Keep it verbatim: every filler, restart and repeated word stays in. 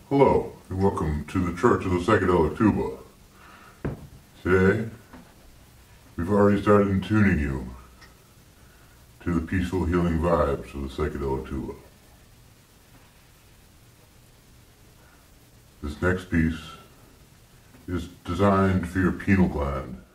Hello, and welcome to the Church of the Psychedelic Tuba. Today, we've already started tuning you to the peaceful, healing vibes of the Psychedelic Tuba. This next piece is designed for your pineal gland.